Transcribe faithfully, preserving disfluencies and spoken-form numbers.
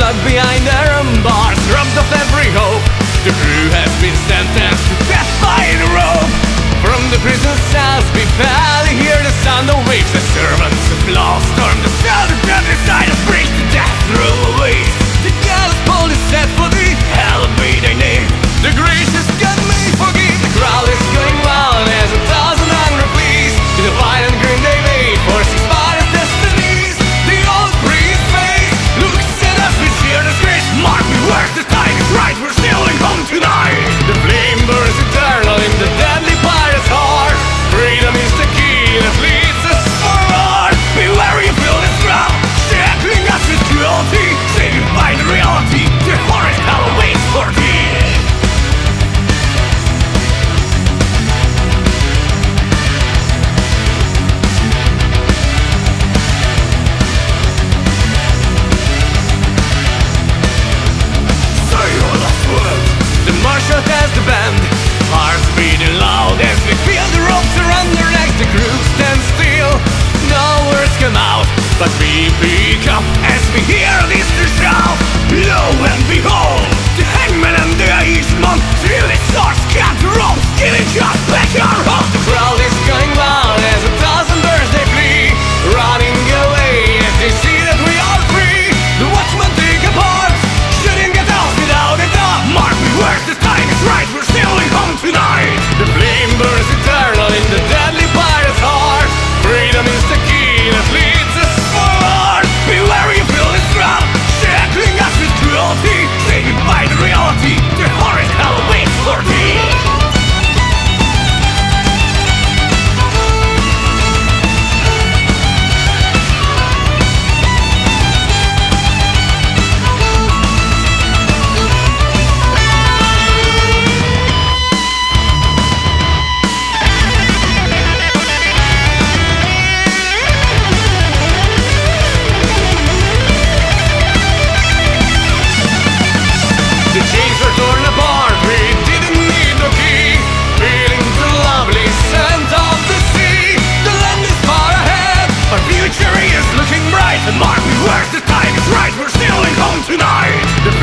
stuck behind their own bars, robbed of every hope. The crew has been sentenced to death by the rope. From the prison cells we barely hear the sound of waves. The servants of law storm the cell, the deadly side of breach the death through a waste. The gallows pole is set for the hell be thy name. The gracious God may forgive. The crowd is going wild as a thousand hungry fleas. In the violent grin they made for six bodies destinies. The old priest face looks at us with sheer disgrace. Mark me where's the time is right, we're sailing home tonight. The flame burns eternal in the deadly pirate's heart. Freedom is the key that leads us forward. Beware you feel this drum, shackling us with cruelty. Say goodbye to reality, the horrid hell waits for thee. As the band, hearts beating loud as we feel the ropes around their necks. The crew stands still, no words come out, but we pick up as we hear this to shout. Lo and behold, the hangman and the Eastman, till it starts cut the ropes, giving just back our home. The crowd is going wild as a thousand birds they flee, running away as they see that we are free. The watchman take apart, shouldn't get out without a doubt. Mark me where's the time is right, we're sailing home tonight. The flame burns eternal in the deadly pirate's heart. Freedom is the key that leads us forward. Beware you feel this drum, shackling us with cruelty. Say goodbye to reality, the horrid hell waits for thee. The chains were torn apart, we didn't need no key. Feeling the lovely scent of the sea. The land is far ahead, our future is looking bright. And mark me where's the time is right, we're sailing home tonight. The